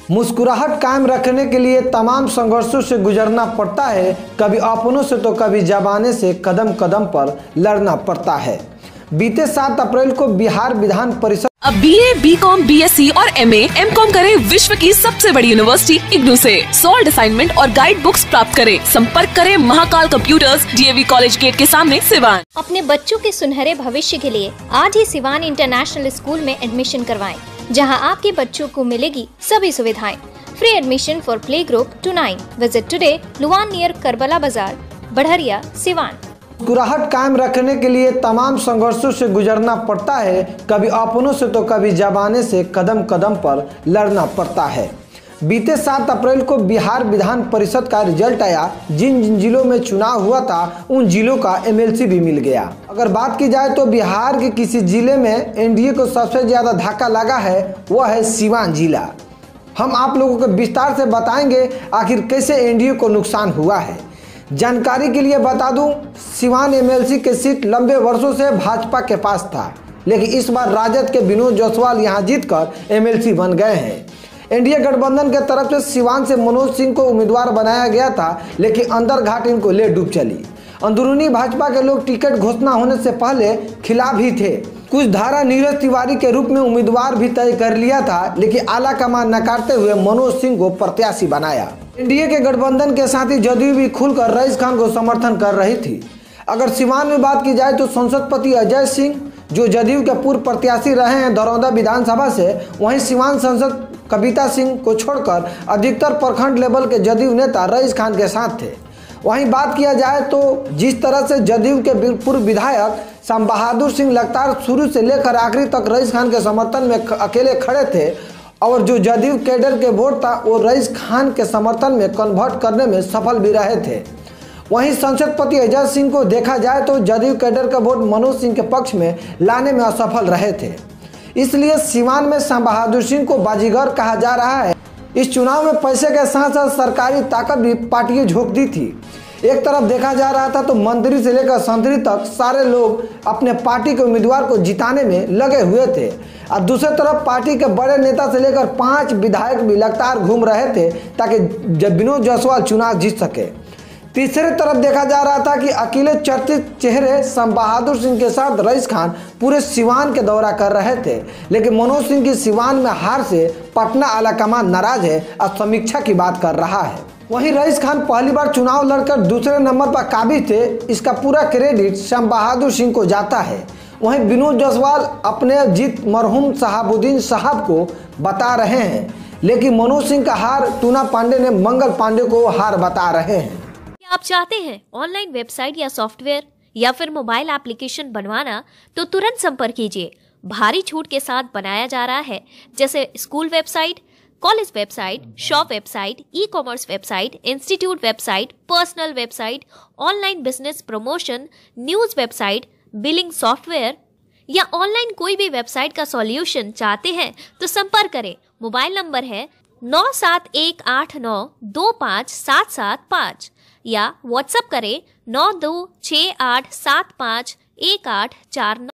मुस्कुराहट कायम रखने के लिए तमाम संघर्षों से गुजरना पड़ता है। कभी अपनों से तो कभी जमाने से कदम कदम पर लड़ना पड़ता है। बीते 7 अप्रैल को बिहार विधान परिषद अब BA, BCom, BSc और MA, MCom करें विश्व की सबसे बड़ी यूनिवर्सिटी इग्नू से। सॉल्व असाइनमेंट और गाइड बुक्स प्राप्त करें। संपर्क करें Mahakal computers, DAV college gate के सामने, सिवान। अपने बच्चों के सुनहरे भविष्य के लिए आज ही सिवान इंटरनेशनल स्कूल में एडमिशन करवाएं, जहां आपके बच्चों को मिलेगी सभी सुविधाएं। Free admission for play group to 9। Visit today Luwan near Karbala बाजार, बढ़हरिया, सिवान। मुस्कुराहट कायम रखने के लिए तमाम संघर्षों से गुजरना पड़ता है। कभी अपनों से तो कभी जमाने से कदम कदम पर लड़ना पड़ता है। बीते 7 अप्रैल को बिहार विधान परिषद का रिजल्ट आया। जिन जिन जिलों में चुनाव हुआ था उन जिलों का MLC भी मिल गया। अगर बात की जाए तो बिहार के किसी जिले में NDA को सबसे ज्यादा धक्का लगा है, वह है सिवान जिला। हम आप लोगों को विस्तार से बताएंगे आखिर कैसे NDA को नुकसान हुआ है। जानकारी के लिए बता दूं, सिवान MLC के सीट लंबे वर्षों से भाजपा के पास था, लेकिन इस बार राजद के विनोद जायसवाल यहां जीतकर MLC बन गए हैं। NDA गठबंधन के तरफ से सिवान से मनोज सिंह को उम्मीदवार बनाया गया था, लेकिन अंदर घाट इनको ले डूब चली। अंदरूनी भाजपा के लोग टिकट घोषणा होने से पहले खिलाफ ही थे। कुछ धारा नीरज तिवारी के रूप में उम्मीदवार भी तय कर लिया था, लेकिन आला कमान नकारते हुए मनोज सिंह को प्रत्याशी बनाया। NDA के गठबंधन के साथ ही जदयू भी खुलकर रईस खान को समर्थन कर रही थी। अगर सिवान में बात की जाए तो संसदपति अजय सिंह, जो जदयू के पूर्व प्रत्याशी रहे हैं दरौदा विधानसभा से, वहीं सिवान सांसद कविता सिंह को छोड़कर अधिकतर प्रखंड लेवल के जदयू नेता रईस खान के साथ थे। वहीं बात किया जाए तो जिस तरह से जदयू के पूर्व विधायक शाम बहादुर सिंह लगातार शुरू से लेकर आखिरी तक रईस खान के समर्थन में अकेले खड़े थे, और जो जदयू कैडर के वोट था वो रईस खान के समर्थन में कन्वर्ट करने में सफल भी रहे थे। वहीं संसदपति अजय सिंह को देखा जाए तो जदयू कैडर का वोट मनोज सिंह के पक्ष में लाने में असफल रहे थे। इसलिए सिवान में शाम बहादुर सिंह को बाजीगर कहा जा रहा है। इस चुनाव में पैसे के साथ साथ सरकारी ताकत भी पार्टियां झोंक दी थी। एक तरफ देखा जा रहा था तो मंत्री से लेकर संतरी तक सारे लोग अपने पार्टी के उम्मीदवार को जिताने में लगे हुए थे, और दूसरी तरफ पार्टी के बड़े नेता से लेकर 5 विधायक भी लगातार घूम रहे थे ताकि विनोद जायसवाल चुनाव जीत सके। तीसरी तरफ देखा जा रहा था कि अकेले चर्चित चेहरे शाम बहादुर सिंह के साथ रईस खान पूरे सिवान के दौरा कर रहे थे, लेकिन मनोज सिंह की सिवान में हार से पटना आलाकमान नाराज है और समीक्षा की बात कर रहा है। वहीं रईस खान पहली बार चुनाव लड़कर दूसरे नंबर पर काबिज थे, इसका पूरा क्रेडिट शाम बहादुर सिंह को जाता है। वहीं विनोद जायसवाल अपने जीत मरहूम शहाबुद्दीन साहब को बता रहे हैं, लेकिन मनोज सिंह का हार टूना पांडे ने मंगल पांडे को हार बता रहे हैं। आप चाहते हैं ऑनलाइन वेबसाइट या सॉफ्टवेयर या फिर मोबाइल एप्लीकेशन बनवाना, तो तुरंत संपर्क कीजिए। भारी छूट के साथ बनाया जा रहा है, जैसे school website, college website, shop website, e-commerce website, institute website, personal website, online business promotion, news website, billing software या ऑनलाइन कोई भी वेबसाइट का सॉल्यूशन चाहते हैं तो संपर्क करें। मोबाइल नंबर है 9718925775 या व्हाट्सएप करें 9268751849।